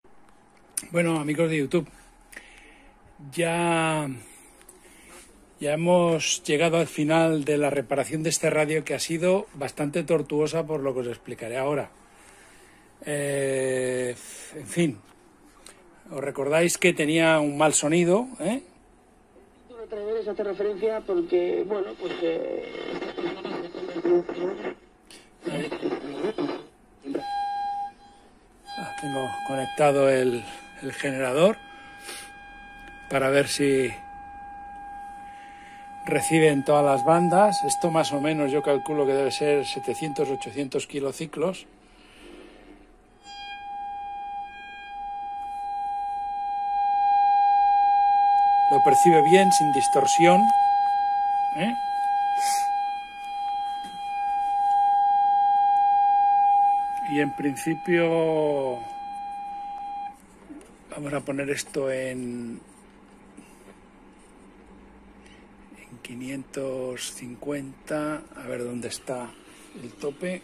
Bueno, amigos de YouTube, ya hemos llegado al final de la reparación de este radio, que ha sido bastante tortuosa por lo que os explicaré ahora. En fin, os recordáis que tenía un mal sonido, ¿eh? Otra vez hace referencia porque, bueno, pues tengo conectado el generador para ver si recibe en todas las bandas. Esto más o menos yo calculo que debe ser 700-800 kilociclos. Lo percibe bien, sin distorsión, ¿eh? Y en principio vamos a poner esto en 550, a ver dónde está el tope.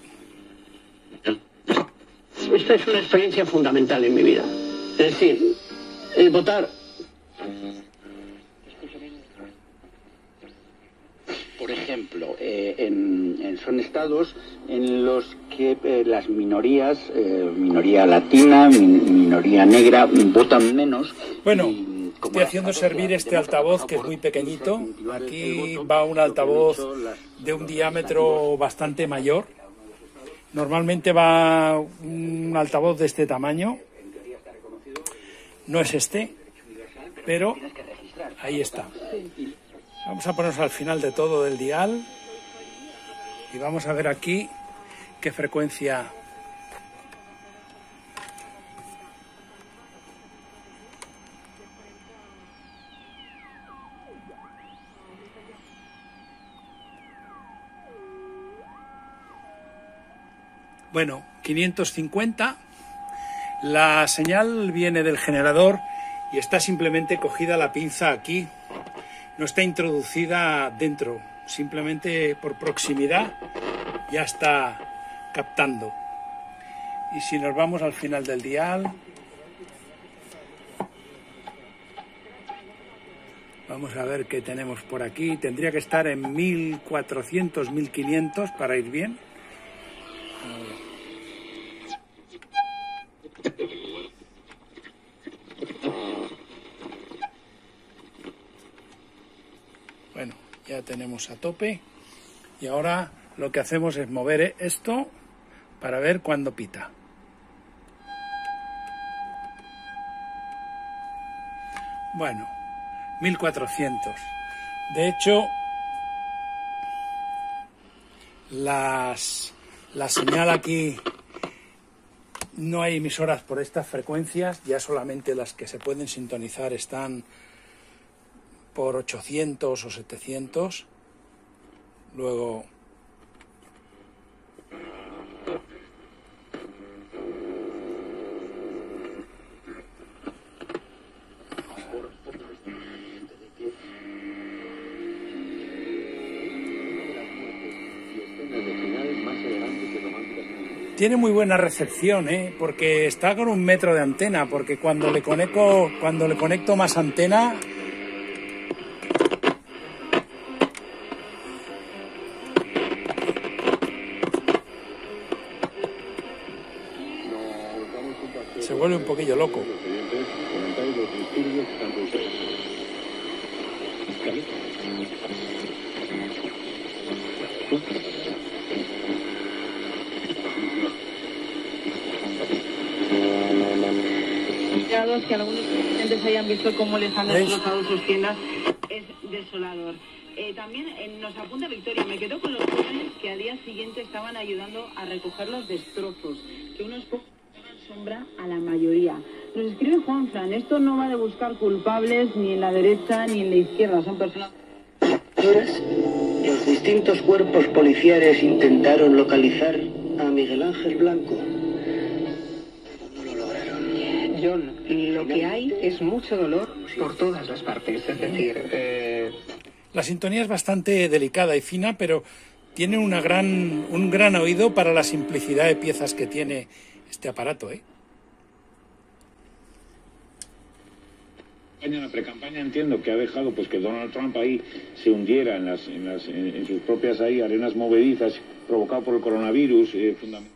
esta es una experiencia fundamental en mi vida. Es decir, votar. Por ejemplo, son estados en los que las minorías, minoría latina, minoría negra, votan menos. Bueno, estoy haciendo servir este altavoz, que es muy pequeñito. Aquí va un altavoz de un diámetro bastante mayor. Normalmente va un altavoz de este tamaño. No es este, pero ahí está. Vamos a ponernos al final de todo del dial y vamos a ver aquí qué frecuencia. Bueno, 550. La señal viene del generador y está simplemente cogida la pinza aquí. No está introducida dentro, simplemente por proximidad ya está captando. Y si nos vamos al final del dial, vamos a ver qué tenemos por aquí. Tendría que estar en 1400, 1500 para ir bien. Bueno, ya tenemos a tope y ahora lo que hacemos es mover esto para ver cuándo pita. Bueno, 1400. De hecho, la señal aquí, no hay emisoras por estas frecuencias, ya solamente las que se pueden sintonizar están por 800 o 700. Luego tiene muy buena recepción, porque está con 1 metro de antena, porque cuando le conecto más antena, se vuelve un poquillo loco. Que algunos clientes hayan visto cómo les han destrozado sus tiendas es desolador. También nos apunta Victoria, me quedo con los jóvenes que al día siguiente estaban ayudando a recoger los destrozos, que unos pocos daban sombra a la mayoría. Nos escribe Juanfran, esto no va de buscar culpables ni en la derecha ni en la izquierda, son personas... Los distintos cuerpos policiales intentaron localizar a Miguel Ángel Blanco. John, lo que hay es mucho dolor por todas las partes, es decir... La sintonía es bastante delicada y fina, pero tiene un gran oído para la simplicidad de piezas que tiene este aparato, En la precampaña entiendo que ha dejado pues que Donald Trump ahí se hundiera en sus propias ahí arenas movedizas provocado por el coronavirus, fundamentalmente.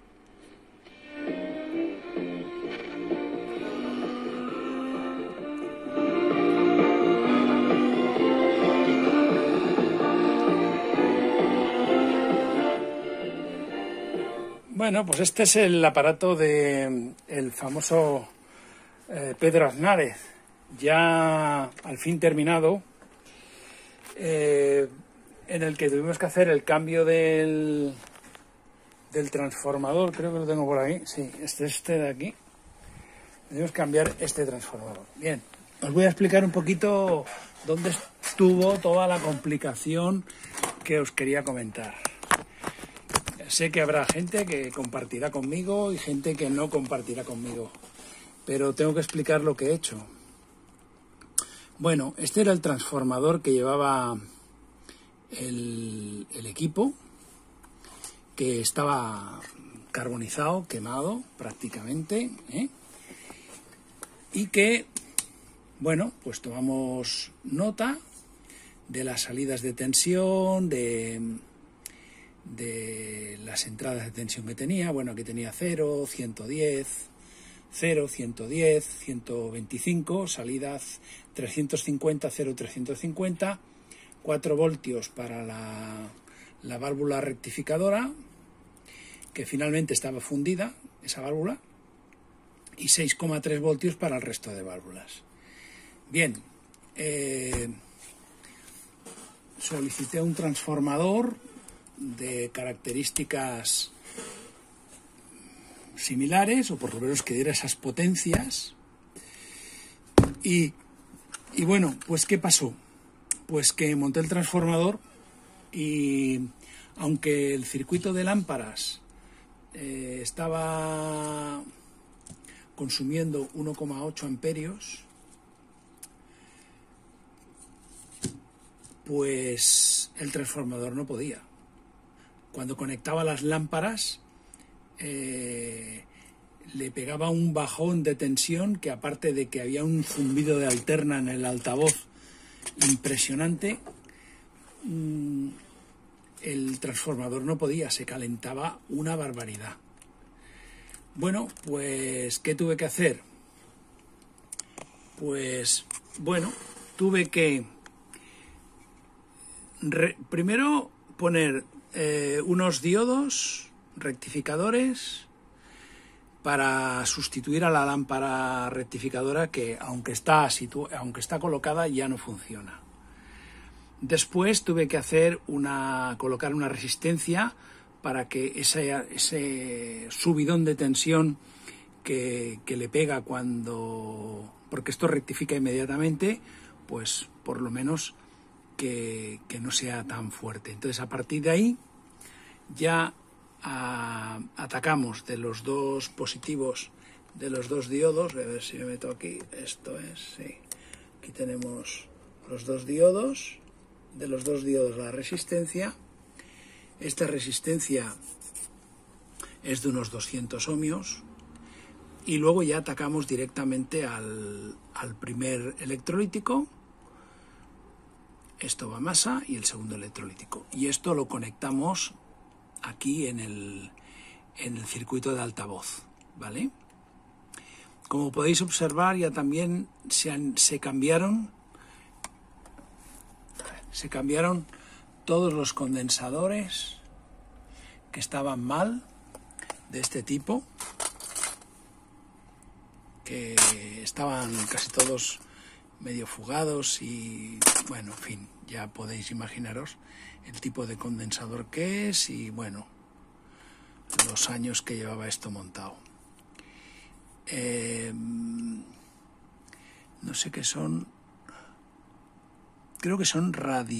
Bueno, pues este es el aparato del famoso Pedro Aznárez, ya al fin terminado, en el que tuvimos que hacer el cambio del transformador, creo que lo tengo por ahí, sí, este de aquí. Debemos cambiar este transformador. Bien, os voy a explicar un poquito dónde estuvo toda la complicación que os quería comentar. Sé que habrá gente que compartirá conmigo y gente que no compartirá conmigo, pero tengo que explicar lo que he hecho. Bueno, este era el transformador que llevaba el equipo, que estaba carbonizado, quemado prácticamente, y que, bueno, pues tomamos nota de las salidas de tensión, de las entradas de tensión que tenía. Bueno, aquí tenía 0, 110, 0, 110, 125, salidas 350, 0, 350, 4 voltios para la válvula rectificadora, que finalmente estaba fundida, esa válvula, y 6,3 voltios para el resto de válvulas. Bien, solicité un transformador de características similares, o por lo menos que diera esas potencias. Y bueno, pues ¿qué pasó? Pues que monté el transformador y aunque el circuito de lámparas estaba consumiendo 1,8 amperios, pues el transformador no podía. Cuando conectaba las lámparas le pegaba un bajón de tensión que, aparte de que había un zumbido de alterna en el altavoz impresionante, el transformador no podía, se calentaba una barbaridad. Bueno, pues ¿qué tuve que hacer? Pues bueno, tuve que primero poner unos diodos rectificadores para sustituir a la lámpara rectificadora, que aunque está colocada ya no funciona. Después tuve que colocar una resistencia para que ese subidón de tensión que le pega porque esto rectifica inmediatamente, pues por lo menos que no sea tan fuerte. Entonces, a partir de ahí ya atacamos de los dos positivos de los dos diodos. A ver si me meto aquí. Esto es, sí. Aquí tenemos los dos diodos. De los dos diodos la resistencia. Esta resistencia es de unos 200 ohmios. Y luego ya atacamos directamente al primer electrolítico. Esto va a masa y el segundo electrolítico. Y esto lo conectamos aquí en el circuito de altavoz, ¿vale? Como podéis observar, ya también se cambiaron todos los condensadores que estaban mal, de este tipo, que estaban casi todos medio fugados y, bueno, en fin, ya podéis imaginaros el tipo de condensador que es y, bueno, los años que llevaba esto montado. No sé qué son, creo que son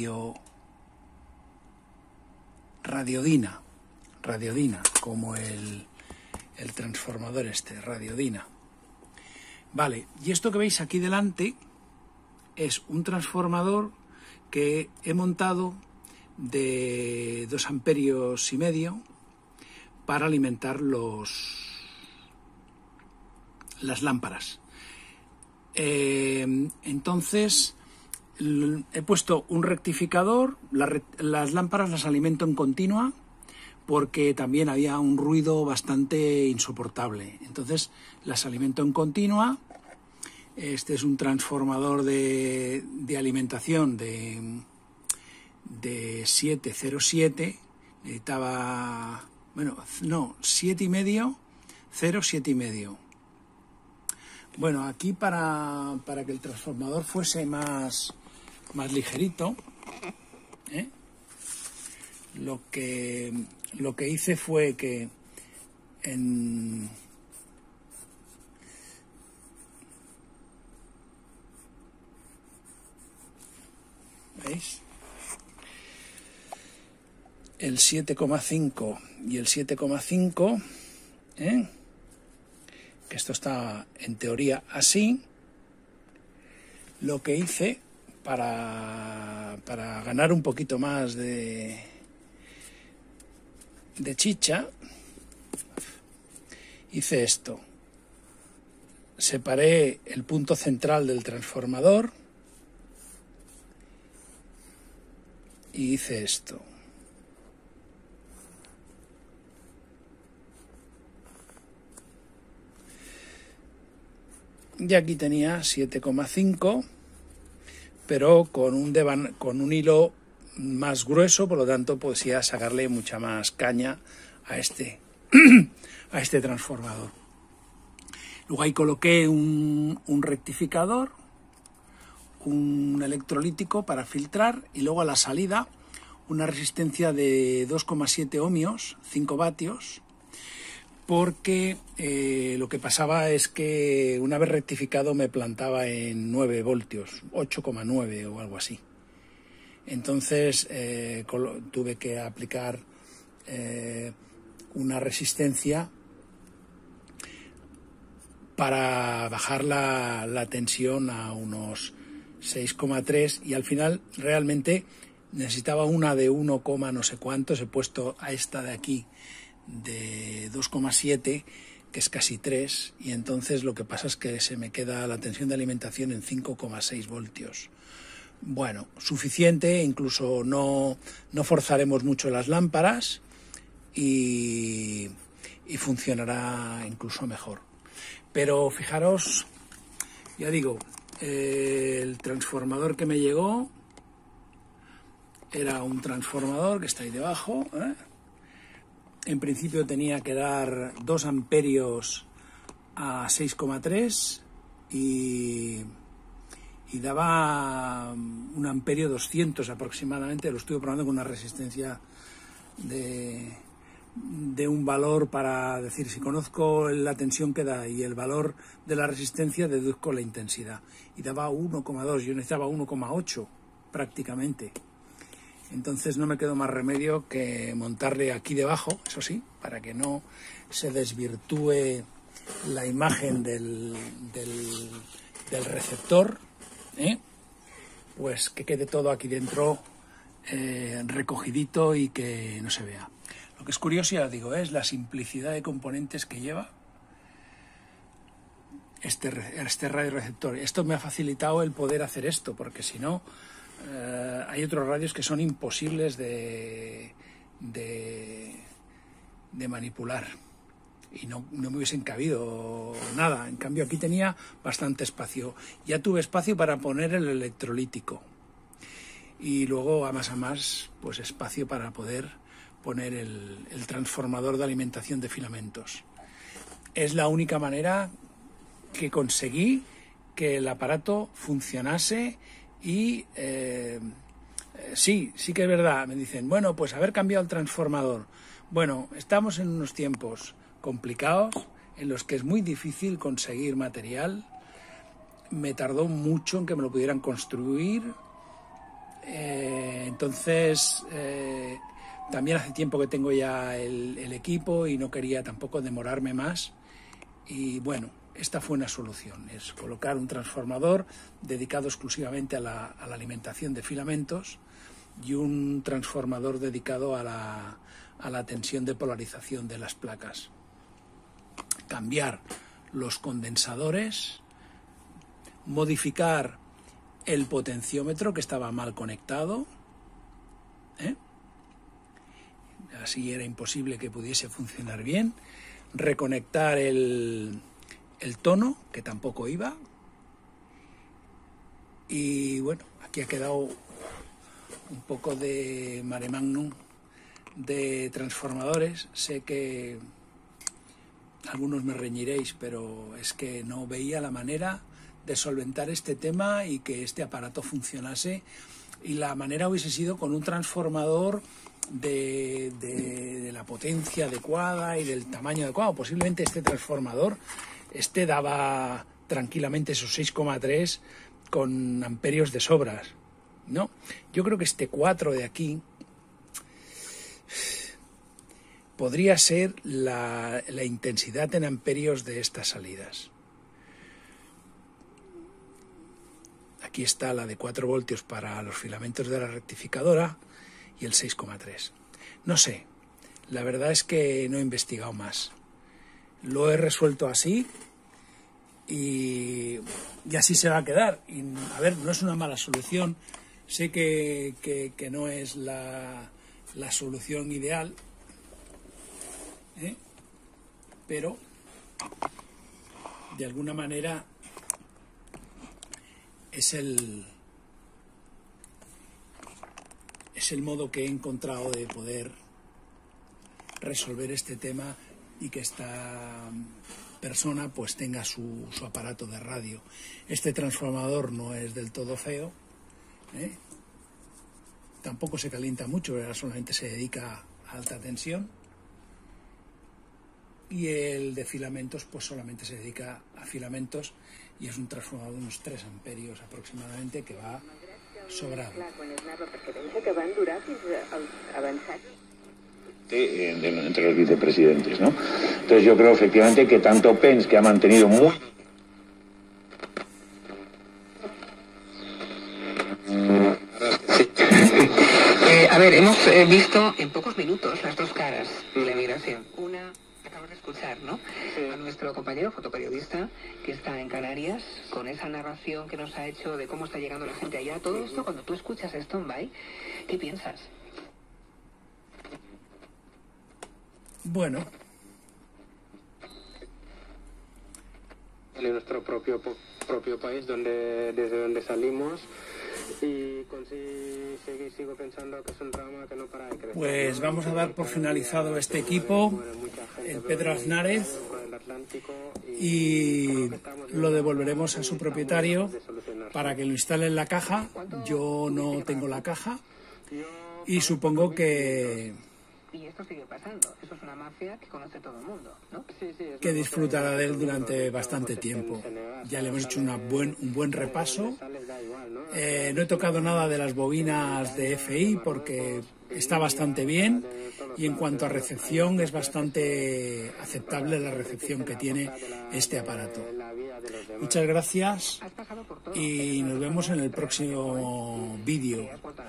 radiodina, como el transformador radiodina. Vale, y esto que veis aquí delante es un transformador que he montado de 2,5 amperios para alimentar las lámparas. Entonces he puesto un rectificador, las lámparas las alimento en continua porque también había un ruido bastante insoportable. Entonces las alimento en continua. Este es un transformador de alimentación de 707. Necesitaba, bueno, no, 7,5, 0,7,5. Bueno, aquí para que el transformador fuese más ligerito, lo que hice fue que ¿veis? El 7,5 y el 7,5, que esto está en teoría así, lo que hice para ganar un poquito más de chicha, hice esto. Separé el punto central del transformador y hice esto. Y aquí tenía 7,5, pero con un hilo más grueso, por lo tanto podía sacarle mucha más caña a este transformador. Luego ahí coloqué un rectificador, un electrolítico para filtrar, y luego a la salida una resistencia de 2,7 ohmios, 5 vatios, porque lo que pasaba es que una vez rectificado me plantaba en 9 voltios, 8,9 o algo así. Entonces tuve que aplicar una resistencia para bajar la tensión a unos 6,3, y al final realmente necesitaba una de 1, no sé cuántos. He puesto a esta de aquí de 2,7, que es casi 3, y entonces lo que pasa es que se me queda la tensión de alimentación en 5,6 voltios. Bueno, suficiente, incluso no forzaremos mucho las lámparas y funcionará incluso mejor. Pero fijaros, ya digo, el transformador que me llegó era un transformador que está ahí debajo, En principio tenía que dar 2 amperios a 6,3 y daba 1 amperio 200 aproximadamente. Lo estuve probando con una resistencia de un valor para decir, si conozco la tensión que da y el valor de la resistencia, deduzco la intensidad. Y daba 1,2, yo necesitaba 1,8 prácticamente. Entonces no me quedó más remedio que montarle aquí debajo, eso sí, para que no se desvirtúe la imagen del receptor, pues que quede todo aquí dentro recogidito y que no se vea. Lo que es curioso, ya digo, es la simplicidad de componentes que lleva este radioreceptor. Esto me ha facilitado el poder hacer esto, porque si no, hay otros radios que son imposibles de manipular y no me hubiesen cabido nada. En cambio aquí tenía bastante espacio. Ya tuve espacio para poner el electrolítico y luego a más pues espacio para poder poner el transformador de alimentación de filamentos. Es la única manera que conseguí que el aparato funcionase. Y sí que es verdad, me dicen, bueno, pues haber cambiado el transformador. Bueno, estamos en unos tiempos complicados en los que es muy difícil conseguir material. Me tardó mucho en que me lo pudieran construir. Entonces, también hace tiempo que tengo ya el equipo y no quería tampoco demorarme más. Y bueno, esta fue una solución, es colocar un transformador dedicado exclusivamente a la alimentación de filamentos y un transformador dedicado a la tensión de polarización de las placas. Cambiar los condensadores, modificar el potenciómetro, que estaba mal conectado, así era imposible que pudiese funcionar bien, reconectar el tono, que tampoco iba, y bueno, aquí ha quedado un poco de mare magnum de transformadores. Sé que algunos me reñiréis, pero es que no veía la manera de solventar este tema y que este aparato funcionase, y la manera hubiese sido con un transformador de la potencia adecuada y del tamaño adecuado. Posiblemente este transformador daba tranquilamente esos 6,3 con amperios de sobras, ¿no? Yo creo que este 4 de aquí podría ser la intensidad en amperios de estas salidas. Aquí está la de 4 voltios para los filamentos de la rectificadora y el 6,3. No sé, la verdad es que no he investigado más. Lo he resuelto así y así se va a quedar. Y, a ver, no es una mala solución. Sé que no es la solución ideal, pero de alguna manera es el modo que he encontrado de poder resolver este tema y que esta persona pues tenga su aparato de radio. Este transformador no es del todo feo, tampoco se calienta mucho, solamente se dedica a alta tensión, y el de filamentos pues solamente se dedica a filamentos, y es un transformador de unos 3 amperios aproximadamente, que va sobrado. Entre los vicepresidentes, ¿no? Entonces yo creo efectivamente que tanto Pence, que ha mantenido muy... A ver, hemos visto en pocos minutos las dos caras de la migración. Una, acabamos de escuchar, ¿no? Sí. A nuestro compañero fotoperiodista que está en Canarias, con esa narración que nos ha hecho de cómo está llegando la gente allá. Todo esto, cuando tú escuchas Stone-By, ¿qué piensas? Bueno, en nuestro propio país, desde donde salimos, y sigo pensando que es un drama que no para de crecer. Pues vamos a dar por finalizado este equipo, el Pedro Aznárez, y lo devolveremos a su propietario para que lo instale en la caja. Yo no tengo la caja y supongo que... Y esto sigue pasando. Eso es una mafia que conoce todo el mundo, ¿no? Que disfrutará de él durante bastante tiempo. Ya le hemos hecho un buen repaso. No he tocado nada de las bobinas de FI porque está bastante bien, y en cuanto a recepción es bastante aceptable la recepción que tiene este aparato. Muchas gracias y nos vemos en el próximo vídeo.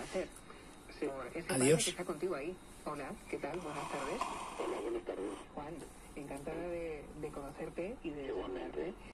Adiós. Hola, ¿qué tal? Buenas tardes. Hola, buenas tardes. Juan, encantada de conocerte y de saludarte.